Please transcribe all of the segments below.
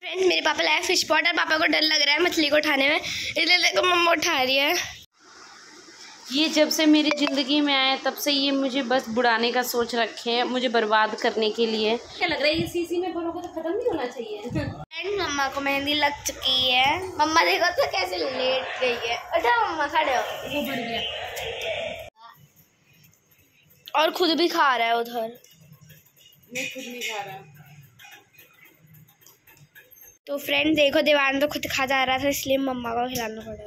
Friends मेरे पापा लाए फिश पॉट और पापा को डर लग रहा है मछली को उठाने में, इसलिए देखो मम्मा उठा रही है। ये जब से मेरी ज़िंदगी में आए तब से ये मुझे बस बुढ़ाने का सोच रखे हैं, मुझे बर्बाद करने के लिए। क्या लग रहा है ये सीसी में भरोगे तो खत्म नहीं होना चाहिए। फ्रेंड्स मम्मा को मेहंदी लग चुकी है। मम्मा देखो तो कैसे लेट गई है। उठो मम्मा, खड़े हो। वो बढ़ गया और खुद भी खा रहा है उधर। मैं खुद नहीं खा रहा। तो फ्रेंड देखो देवान तो खुद खा जा रहा था, इसलिए मम्मा को खिलाना पड़ेगा।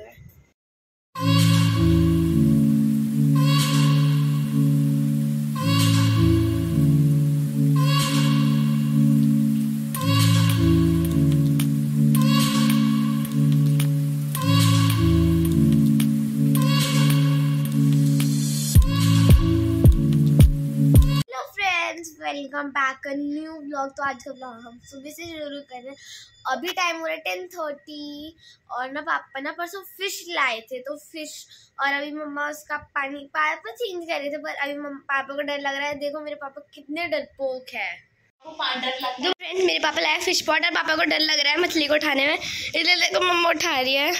Welcome back new vlog. तो आज का व्लॉग हम सुबह से शुरू कर रहे हैं। अभी टाइम हो रहा है 10:30 और ना पापा ना परसों फिश लाए थे, तो फिश और अभी मम्मा उसका पानी पाइप चेंज कर रहे थे, पर अभी पापा को डर लग रहा है। देखो मेरे पापा कितने डरपोक है। डर लगता है। तो फ्रेंड्स मेरे पापा लाए फिश पॉट और पापा को डर लग रहा है मछली को उठाने में, इसलिए देखो मम्मा उठा रही है।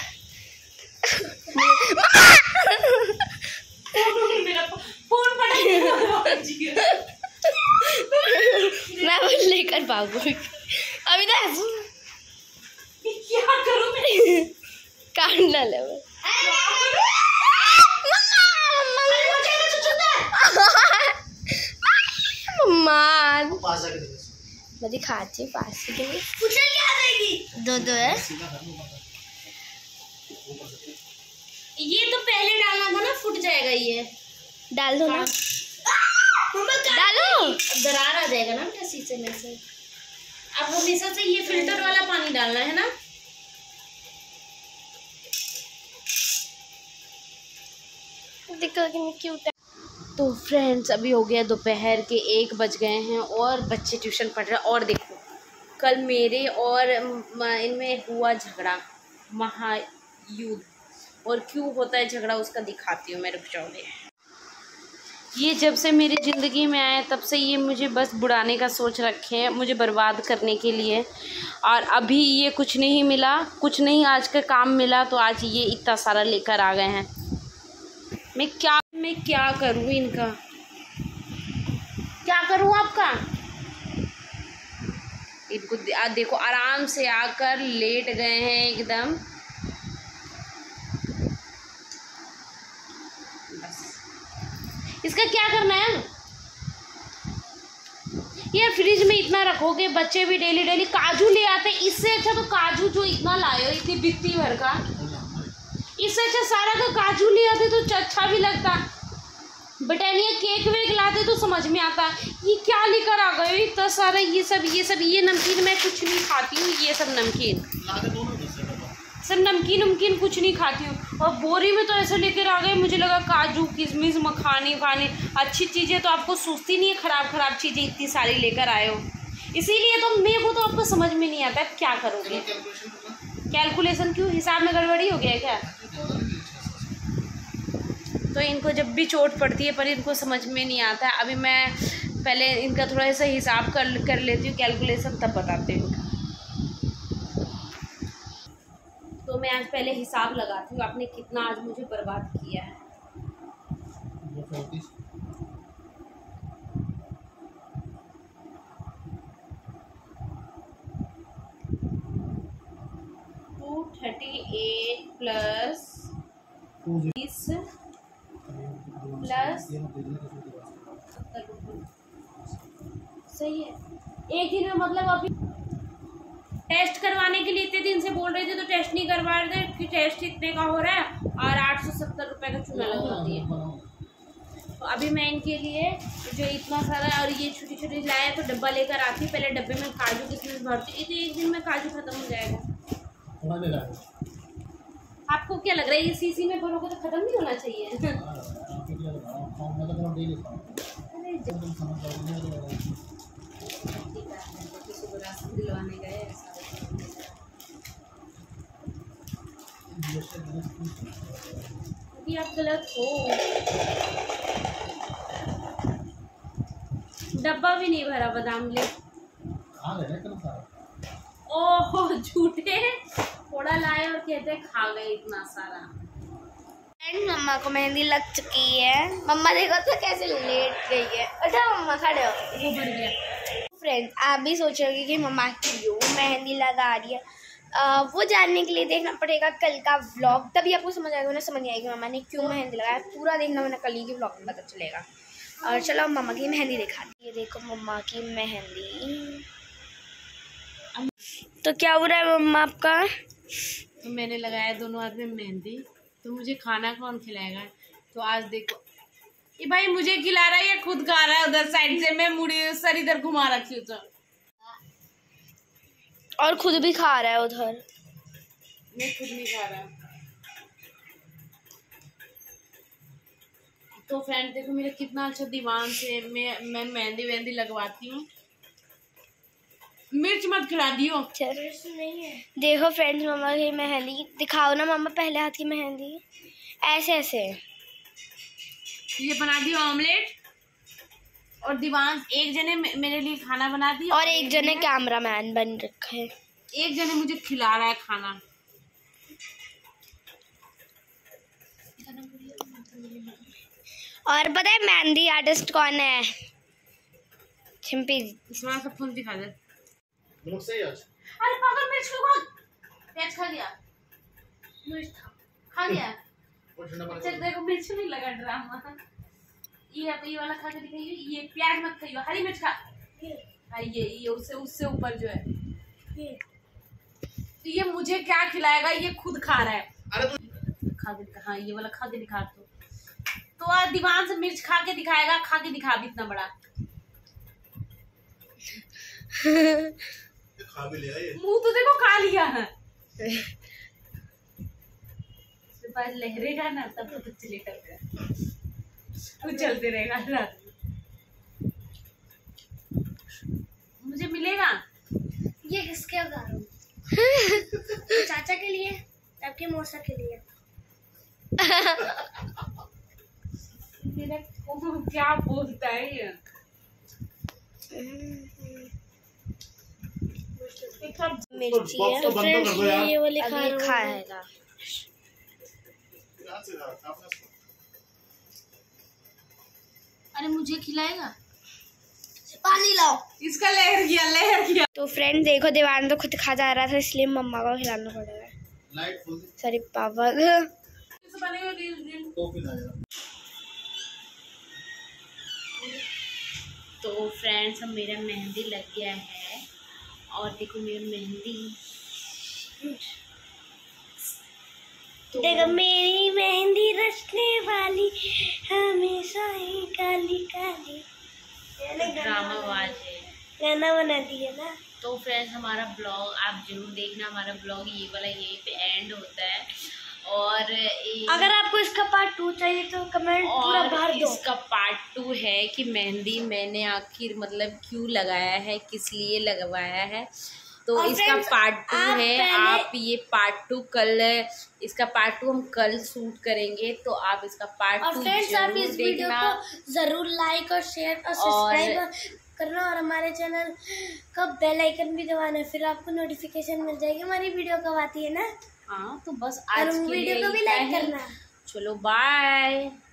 मेरा फोन पड़ा मैं वो लेकर भागूंगी। अभी ना क्या करूं मैं? काट ना ले मम्मा। मैं दिखाती हूँ पास से के लिए। दो है। ये तो पहले डालना था ना, फूट जाएगा। ये डाल दो ना, डालो। दरार आ जाएगा ना बेटा शीशे में से। अब हमेशा से ये फिल्टर वाला पानी डालना है ना। देखो कितनी क्यूट है। तो फ्रेंड्स अभी हो गया दोपहर के 1 बज गए हैं और बच्चे ट्यूशन पढ़ रहे हैं। और देखो कल मेरे और इनमें हुआ झगड़ा, महायुद्ध। और क्यों होता है झगड़ा उसका दिखाती हूँ मैं, रुक जाओगे। ये जब से मेरी ज़िंदगी में आए तब से ये मुझे बस बुढ़ाने का सोच रखे हैं, मुझे बर्बाद करने के लिए। और अभी ये कुछ नहीं मिला, कुछ नहीं आज का काम मिला, तो आज ये इतना सारा लेकर आ गए हैं। मैं क्या करूँ इनका, क्या करूँ आपका। इनको देखो आराम से आकर लेट गए हैं एकदम। इसका क्या करना है यार। फ्रिज में इतना रखोगे, बच्चे भी डेली काजू ले आते। इससे अच्छा तो काजू जो इतना लाए हो, इतनी बित्ती भर का, इससे अच्छा सारा का काजू ले आते तो अच्छा भी लगता। ब्रिटानिया केक वेक लाते तो समझ में आता। ये क्या लेकर आ गए इतना सारा। ये नमकीन मैं कुछ नहीं खाती हूँ। ये सब नमकीन कुछ नहीं खाती हूँ। और बोरी में तो ऐसे लेकर आ गए, मुझे लगा काजू किशमिश मखाने खाने अच्छी चीज़ें तो आपको सूझती नहीं है, ख़राब चीज़ें इतनी सारी लेकर आए हो। इसीलिए तो मेरे को तो आपको समझ में नहीं आता है क्या करोगे। कैलकुलेशन क्यों, हिसाब में गड़बड़ी हो गया है क्या। तो इनको जब भी चोट पड़ती है पर इनको समझ में नहीं आता है। अभी मैं पहले इनका थोड़ा सा हिसाब कर लेती हूँ, कैलकुलेशन तब बताती हूँ। तो मैं आज पहले हिसाब लगाती हूँ आपने कितना आज मुझे बर्बाद किया है। $238 प्लस 20 प्लस 70 सही है। एक दिन में मतलब अभी टेस्ट करवाने के लिए इतने दिन से बोल रहे थे, तो टेस्ट नहीं करवा रहे थे कि टेस्ट इतने का हो रहा है और 870 रुपये का चूना लगा दिए। तो अभी मैं इनके लिए जो इतना सारा और ये छोटी लाए तो डब्बा लेकर आती। पहले डब्बे में काजू किशमिश भरती, तो एक दिन में काजू खत्म हो जाएगा। आपको क्या लग रहा है ये सीसी में भरोगे तो खत्म नहीं होना चाहिए। दिलवाने गए आप गलत हो। डब्बा भी नहीं भरा बादाम ले। ओहो झूठे थोड़ा लाए और कहते खा गए इतना सारा। एंड मम्मा को मेहंदी लग चुकी है। मम्मा देखो तो कैसे लेट गई है। अच्छा मम्मा खड़े हो। वो बढ़ गया। फ्रेंड्स आप भी सोचोगे कि मम्मा क्यों मेहंदी लगा रही है, वो जानने के लिए देखना पड़ेगा कल का व्लॉग, तभी आपको समझ आएगा, उन्हें समझ आएगी मम्मा ने क्यों मेहंदी लगाया। पूरा देखना मैंने कल ही के व्लॉग में पता चलेगा। और चलो मम्मा की मेहंदी दिखाती। ये देखो मम्मा की मेहंदी। तो क्या हो रहा है मम्मा आपका? तो मैंने लगाया दोनों हाथ में मेहंदी, तो मुझे खाना कौन खिलाएगा? तो आज देखो ये भाई मुझे खिला रहा है या खुद खा रहा है उधर साइड से, मैं मुड़ी सर इधर घुमा रखी हूँ तो। और खुद भी खा रहा है उधर। मैं खुद नहीं खा रहा। तो फ्रेंड देखो मेरा कितना अच्छा दीवान से मैं मेहंदी वेहंदी लगवाती हूँ। मिर्च मत खिला दियो। नहीं है। देखो फ्रेंड्स मम्मा की मेहंदी दिखाओ ना मम्मा, पहले हाथ की मेहंदी ऐसे ऐसे। ये बना दियो ऑमलेट, और दीवान एक जने मेरे लिए खाना बना दी, और एक जने कैमरामैन बन रखा है। एक जने मुझे खिला रहा है खाना। और पता है मेहंदी आर्टिस्ट कौन है? छिम्पी। इसमें सब फूल दिखा दे। सही आज। अरे पागल मिर्च क्यों खा? प्याज खा गया, मिर्च खा गया। अच्छा देखो मिर्च नहीं लगा, ड्रामा। ये वाला खा के दिखाइए। ये प्याज मत खाइयो, हरी मिर्च खा। ये उससे ऊपर जो है तो ये मुझे क्या खिलाएगा? ये खुद खा रहा है। अरे खा के दिखा। हाँ ये वाला खा के दिखा। तो आज दीवान से मिर्च खा के दिखाएगा। खा के दिखा भी इतना बड़ा। खा भी लिया ये। मुंह तो देखो खा लिया है। पास लहरेगा ना तब तो कुछ चलेगा, वो चलते रहेगा रात में। मुझे मिलेगा। ये किसके घर हो? चाचा के लिए, आपके मौसा के लिए। मेरा क्या बोलता है ये? मिर्ची है तो फ्रेंड्स ये वाली खाएगा। अरे मुझे खिलाएगा? पानी लाओ। इसका लहर गया। तो फ्रेंड देखो दीवान तो खुद खा जा रहा था, इसलिए मम्मा को खिलाना पड़ेगा। सॉरी पापा। तो फ्रेंड्स अब मेरा मेहंदी लग गया है, और देखो मेरी मेहंदी। तो देखो मेरी मेहंदी रचने वाली हमेशा ही काली काली। ड्रामाबाज है। गाना बना दिया ना। तो फ्रेंड्स हमारा ब्लॉग आप जरूर देखना। हमारा ब्लॉग ये वाला यहीं पे एंड होता है। और अगर आपको इसका पार्ट 2 चाहिए तो कमेंट पूरा भर दो। इसका पार्ट 2 है कि मेहंदी मैंने आखिर मतलब क्यों लगाया है, किस लिए लगवाया है। तो इसका पार्ट 2 है। आप ये पार्ट 2 कल, इसका पार्ट 2 हम कल शूट करेंगे, तो आप इसका पार्ट 2 जरूर देखना। जरूर लाइक और शेयर और सब्सक्राइब करना, और हमारे चैनल का बेल आइकन भी दबाना, फिर आपको नोटिफिकेशन मिल जाएगी हमारी वीडियो कब आती है ना। हाँ तो बस आज के लिए वीडियो को भी लाइक करना। चलो बाय।